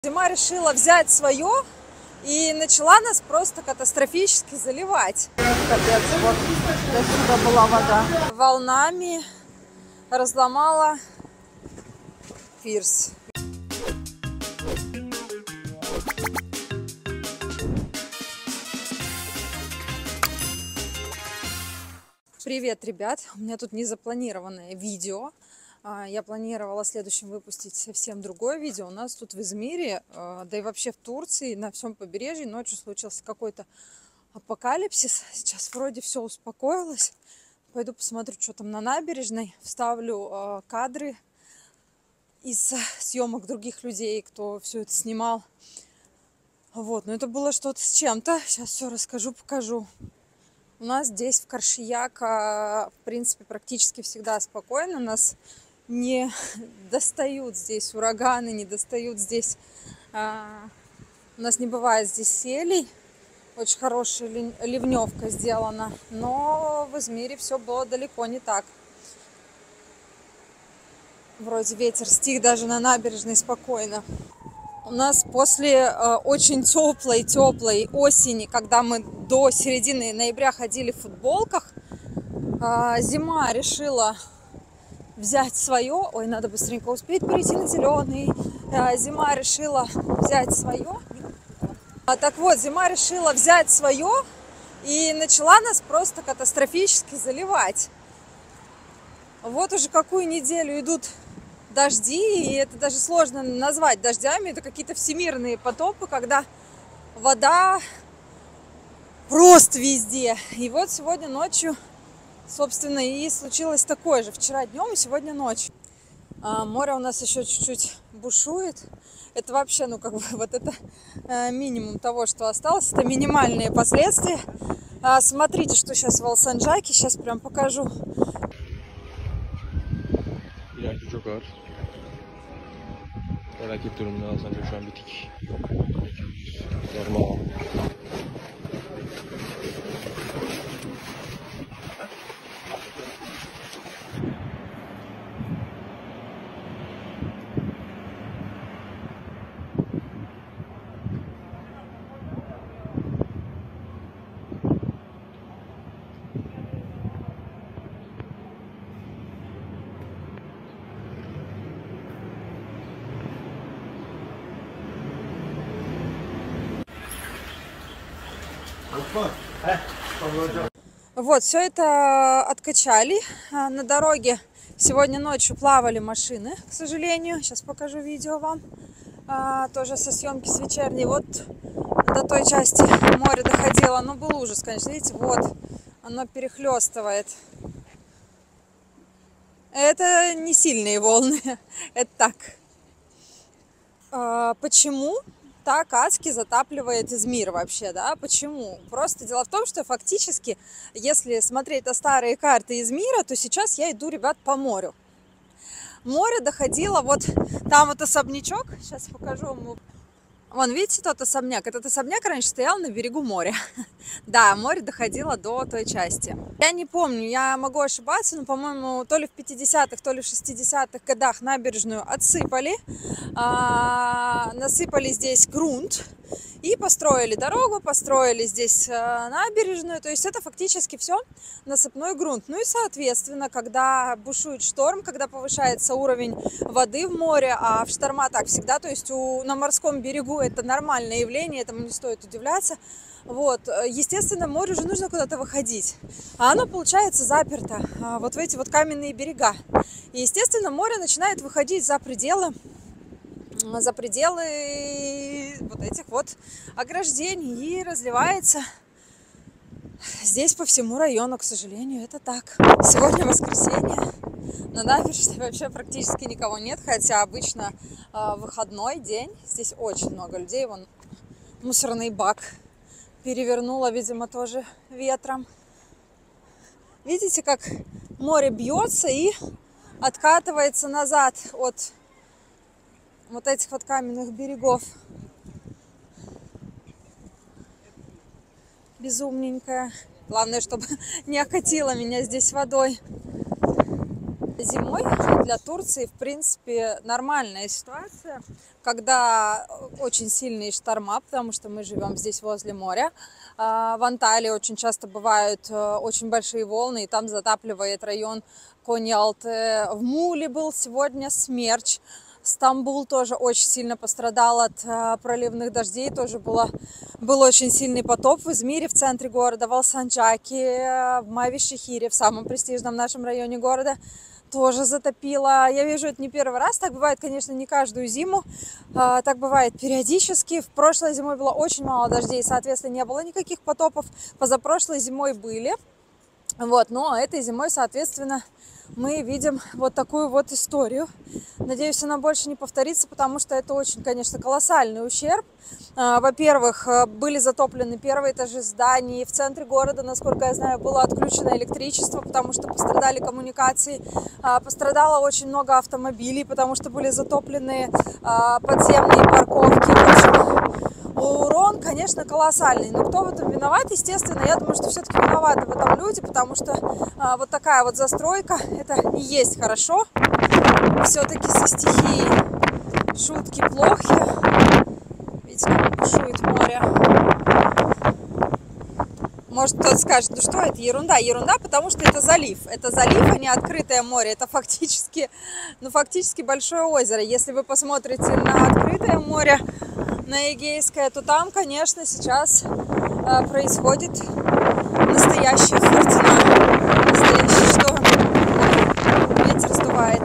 Зима решила взять свое и начала нас просто катастрофически заливать. Капец, вот до сюда была вода. Волнами разломала пирс. Привет, ребят! У меня тут незапланированное видео. Я планировала в следующем выпустить совсем другое видео. У нас тут в Измире, да и вообще в Турции, на всем побережье ночью случился какой-то апокалипсис. Сейчас вроде все успокоилось. Пойду посмотрю, что там на набережной. Вставлю кадры из съемок других людей, кто все это снимал. Вот, но это было что-то с чем-то. Сейчас все расскажу, покажу. У нас здесь в Каршияк, в принципе, практически всегда спокойно. Нас не достают здесь ураганы, не достают здесь... У нас не бывает здесь селей. Очень хорошая ливневка сделана. Но в Измире все было далеко не так. Вроде ветер стих даже на набережной спокойно. У нас после очень теплой осени, когда мы до середины ноября ходили в футболках, зима решила взять свое. Ой, надо быстренько успеть перейти на зеленый. Зима решила взять свое. Так вот, зима решила взять свое и начала нас просто катастрофически заливать. Вот уже какую неделю идут дожди, и это даже сложно назвать дождями, это какие-то всемирные потопы, когда вода просто везде. И вот сегодня ночью, собственно, и случилось такое же. Вчера днем и сегодня ночью. Море у нас еще чуть-чуть бушует. Это вообще, вот это минимум того, что осталось. Это минимальные последствия. Смотрите, что сейчас в Алсанджаке. Сейчас прям покажу. İleride çok ağır. Felaket durumda Alsancak şu an bitik. Normal. Вот, все это откачали. На дороге сегодня ночью плавали машины, к сожалению. Сейчас покажу видео вам. Тоже со съемки с вечерней. Вот до той части моря доходило. Ну, был ужас, конечно. Видите, вот оно перехлестывает. Это не сильные волны. Это так. Почему так адски затапливает Измир вообще, да? Почему? Просто дело в том, что фактически, если смотреть на старые карты Измира, то сейчас я иду, ребят, по морю. Море доходило, вот там вот особнячок, сейчас покажу вам. Вон, видите, тот особняк? Этот особняк раньше стоял на берегу моря. Да, море доходило до той части. Я не помню, я могу ошибаться, но, по-моему, то ли в 50-х, то ли в 60-х годах набережную отсыпали. Насыпали здесь грунт и построили дорогу, построили здесь набережную. То есть это фактически все насыпной грунт. Ну и, соответственно, когда бушует шторм, когда повышается уровень воды в море, а в шторма так всегда, то есть на морском берегу это нормальное явление, этому не стоит удивляться. Вот, естественно, морю уже нужно куда-то выходить, а оно получается заперто вот в эти вот каменные берега. И, естественно, море начинает выходить за пределы вот этих вот ограждений и разливается здесь по всему району, к сожалению, это так. Сегодня воскресенье, на набережной вообще практически никого нет, хотя обычно выходной день, здесь очень много людей, вон мусорный бак перевернуло, видимо, тоже ветром. Видите, как море бьется и откатывается назад от вот этих вот каменных берегов. Безумненькая. Главное, чтобы не окатило меня здесь водой. Зимой для Турции, в принципе, нормальная ситуация, когда очень сильные шторма, потому что мы живем здесь возле моря. В Анталии очень часто бывают очень большие волны, и там затапливает район Коньялты. В Муле был сегодня смерч. Стамбул тоже очень сильно пострадал от проливных дождей, тоже был очень сильный потоп. В Измире, в центре города, в Алсанджаке, в Мави-Шехире, в самом престижном нашем районе города, тоже затопило. Я вижу, это не первый раз, так бывает, конечно, не каждую зиму, так бывает периодически. В прошлой зимой было очень мало дождей, соответственно, не было никаких потопов. Позапрошлой зимой были, вот, но этой зимой, соответственно, мы видим вот такую вот историю. Надеюсь, она больше не повторится, потому что это очень, конечно, колоссальный ущерб. Во-первых, были затоплены первые этажи зданий. В центре города, насколько я знаю, было отключено электричество, потому что пострадали коммуникации. Пострадало очень много автомобилей, потому что были затоплены подземные парковки. В общем, урон, конечно, колоссальный. Но кто в этом виноват? Естественно, я думаю, что все-таки виноваты в этом люди, потому что вот такая вот застройка, это не есть хорошо. Все-таки со стихией шутки плохи. Видите, как бушует море. Может, кто-то скажет, ну что это, ерунда. Ерунда, потому что это залив. Это залив, а не открытое море. Это фактически большое озеро. Если вы посмотрите на открытое море, на Эгейское, то там, конечно, сейчас происходит настоящая фортуна. Настоящий шторм. Ветер сдувает.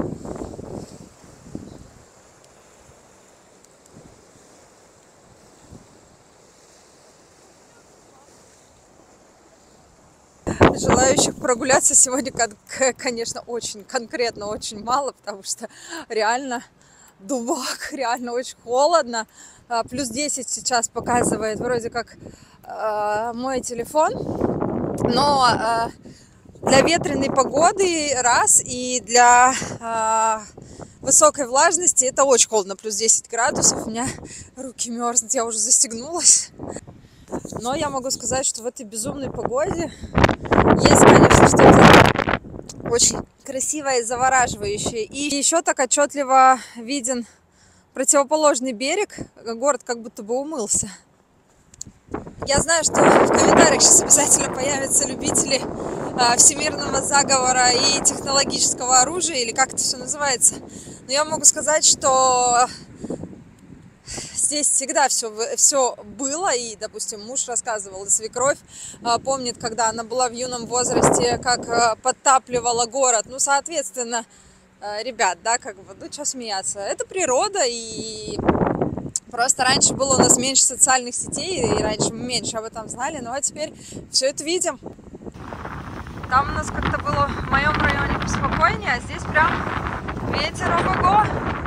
Желающих прогуляться сегодня, конечно, очень конкретно, очень мало, потому что реально дубак, реально очень холодно. Плюс 10 сейчас показывает вроде как мой телефон, но для ветреной погоды раз, и для высокой влажности это очень холодно, плюс 10 градусов, у меня руки мерзнут, я уже застегнулась. Но я могу сказать, что в этой безумной погоде есть, конечно, что-то очень красивое и завораживающее. И еще так отчетливо виден противоположный берег, город как будто бы умылся. Я знаю, что в комментариях сейчас обязательно появятся любители всемирного заговора и технологического оружия, или как это все называется. Но я могу сказать, что здесь всегда все было, и, допустим, муж рассказывал, и свекровь помнит, когда она была в юном возрасте, как подтапливала город. Ну, соответственно, ребят, да, как бы, ну, что смеяться, это природа, и просто раньше было у нас меньше социальных сетей, и раньше мы меньше об этом знали, ну, а теперь все это видим. Там у нас как-то было в моем районе поспокойнее, а здесь прям ветер, ого-го.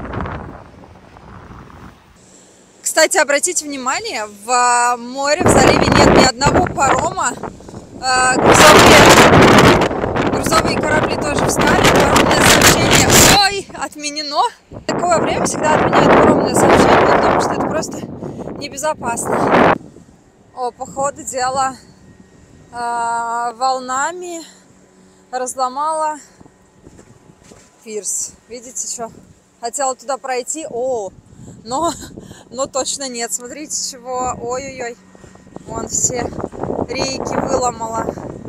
Кстати, обратите внимание, в море, в заливе нет ни одного парома. Грузовые корабли тоже встали. Паромное сообщение, отменено. В такое время всегда отменяют паромное сообщение, потому что это просто небезопасно. По ходу дела волнами разломала пирс. Видите, что? Хотела туда пройти, но точно нет. Смотрите, чего. Ой-ой-ой. Вон все рейки выломала.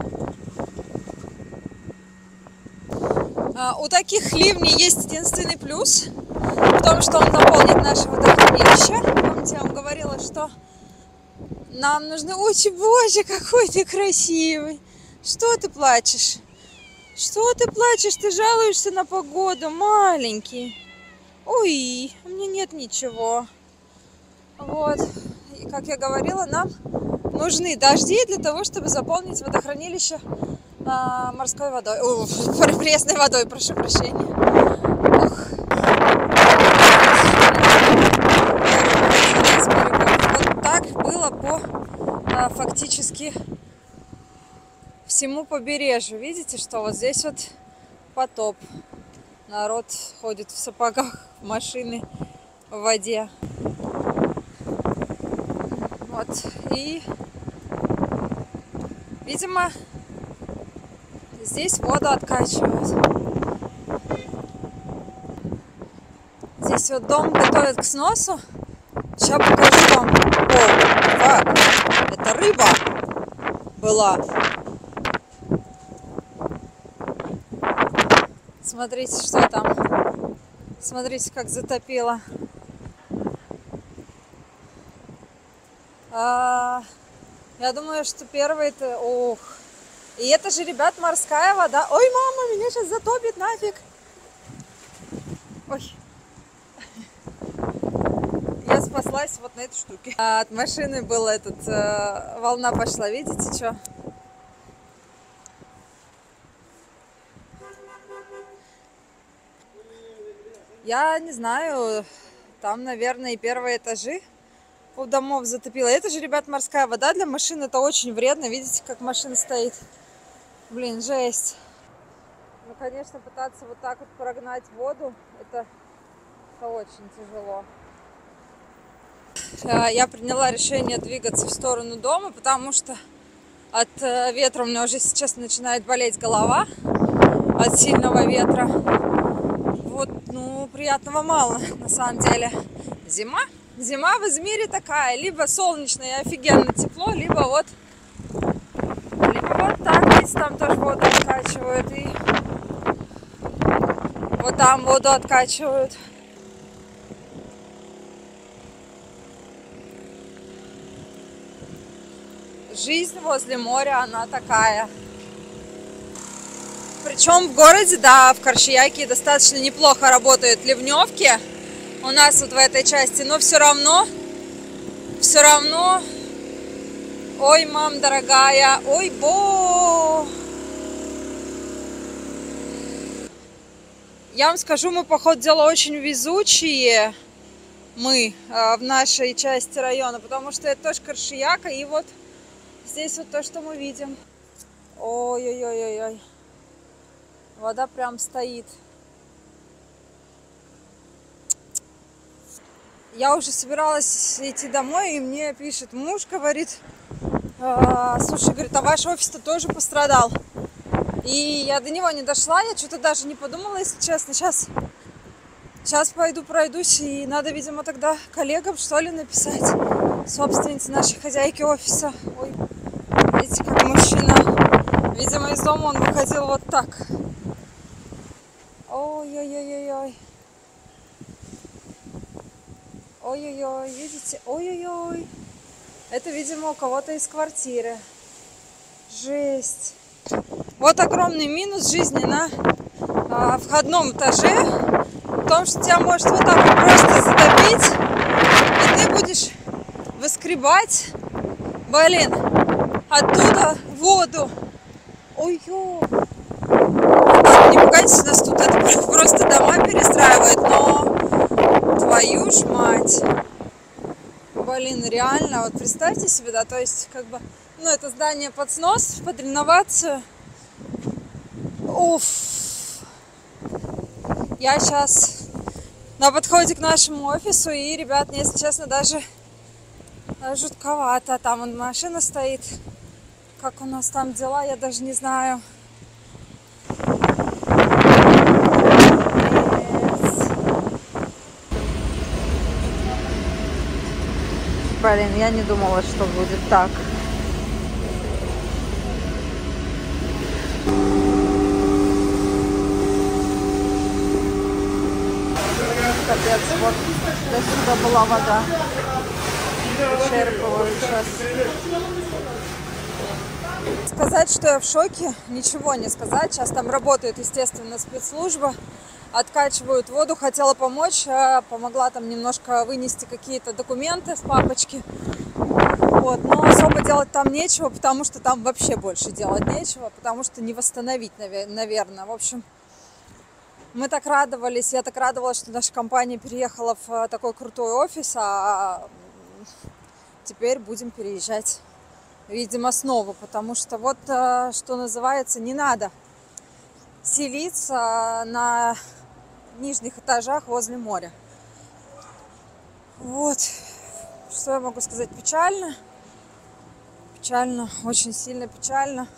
У таких ливней есть единственный плюс в том, что он наполнит наше водохранилище. Помните, я вам говорила, что нам нужны... Ой, боже, какой ты красивый. Что ты плачешь? Что ты плачешь? Ты жалуешься на погоду, маленький. Ой, у меня нет ничего. Вот, и как я говорила, нам нужны дожди для того, чтобы заполнить водохранилище морской водой, пресной водой, прошу прощения. Вот так было по фактически всему побережью. Видите, что вот здесь вот потоп. Народ ходит в сапогах, в машины, в воде. Вот. И, видимо, здесь воду откачивают. Смотрите, вот дом готовят к сносу. Сейчас покажу вам. О, фак, это рыба была. Смотрите, что там. Смотрите, как затопило. Я думаю, что первый это... Ох. И это же, ребят, морская вода. Ой, мама, меня сейчас затопит нафиг. Ой. Я спаслась вот на этой штуке. От машины была волна пошла, видите, что? Я не знаю, там, наверное, и первые этажи у домов затопило. Это же, ребят, морская вода для машин. Это очень вредно. Видите, как машина стоит? Блин, жесть. Ну, конечно, пытаться вот так вот прогнать воду, это очень тяжело. Я приняла решение двигаться в сторону дома, потому что от ветра у меня уже сейчас начинает болеть голова. От сильного ветра. Вот, ну, приятного мало, на самом деле. Зима в Измире такая. Либо солнечно и офигенно тепло, либо вот так. Видите, там тоже воду откачивают. И вот там воду откачивают. Жизнь возле моря, она такая. Причем в городе, да, в Каршияке достаточно неплохо работают ливневки. У нас вот в этой части, но все равно, ой, мам дорогая, ой, Я вам скажу, мы, по ходу дела, очень везучие, мы в нашей части района, потому что это тоже Каршияка, и вот здесь вот то, что мы видим. Ой-ой-ой-ой-ой. Вода прям стоит. Я уже собиралась идти домой, и мне пишет муж, говорит, слушай, говорит, а ваш офис-то тоже пострадал. И я до него не дошла, я что-то даже не подумала, если честно. Сейчас пойду пройдусь, и надо, видимо, тогда коллегам, что ли, написать. Собственнице нашей хозяйки офиса. Ой, видите, как мужчина. Видимо, из дома он выходил вот так. Ой-ой-ой-ой-ой. Ой-ой-ой, видите? Ой-ой-ой. Это, видимо, у кого-то из квартиры. Жесть. Вот огромный минус жизни на входном этаже. В том, что тебя может вот так вот просто затопить. И ты будешь выскребать, блин, оттуда воду. Ой-ой. Не пугайтесь, нас тут это просто дома перестраивают, но твою ж мать. Блин, реально, вот представьте себе, да, то есть, как бы, ну, это здание под снос, под реновацию. Уф. Я сейчас на подходе к нашему офису, и, ребят, мне, если честно, даже жутковато. Там вон машина стоит. Как у нас там дела, я даже не знаю. Блин, я не думала, что будет так. Капец, вот до сюда была вода. Вычерпываю сейчас. Сказать, что я в шоке, ничего не сказать. Сейчас там работает, естественно, спецслужба. Откачивают воду, хотела помочь, помогла там немножко вынести какие-то документы с папочки. Вот, но особо делать там нечего, потому что там вообще больше делать нечего, потому что не восстановить, наверное. В общем, мы так радовались, я так радовалась, что наша компания переехала в такой крутой офис, а теперь будем переезжать, видимо, снова, потому что вот, что называется, не надо селиться на нижних этажах возле моря. Вот. Что я могу сказать? Печально. Печально. Очень сильно печально.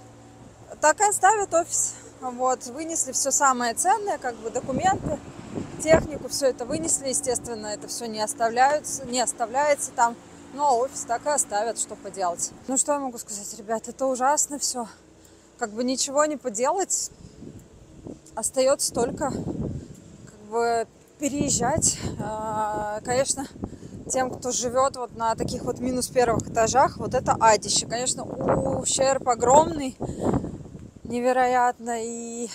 Так и оставят офис. Вот. Вынесли все самое ценное, как бы документы. технику, все это вынесли, естественно, это все не оставляется там. Но офис так и оставят, что поделать. Ну что я могу сказать, ребят, это ужасно все. Как бы ничего не поделать. Остается только как бы переезжать. Конечно, тем, кто живет вот на таких вот минус первых этажах, вот это адище. Конечно, ущерб огромный, невероятно. И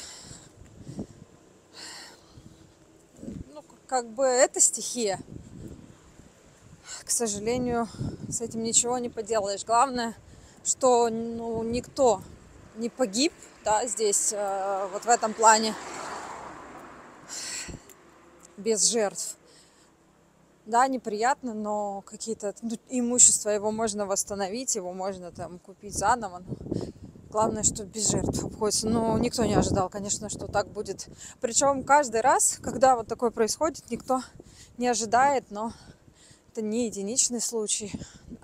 ну, как бы это стихия. К сожалению, с этим ничего не поделаешь. Главное, что ну, никто не погиб, да, здесь, вот в этом плане, без жертв. Да, неприятно, но какие-то имущества, его можно восстановить, его можно там купить заново. Главное, что без жертв обходится. Но никто не ожидал, конечно, что так будет. Причем каждый раз, когда вот такое происходит, никто не ожидает, но это не единичный случай.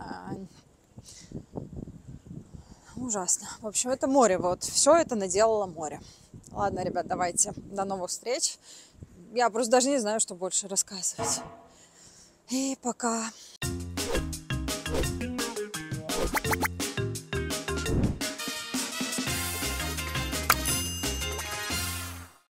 Ужасно. В общем, это море. Вот все это наделало море. Ладно, ребят, давайте. До новых встреч. Я просто даже не знаю, что больше рассказывать. И пока.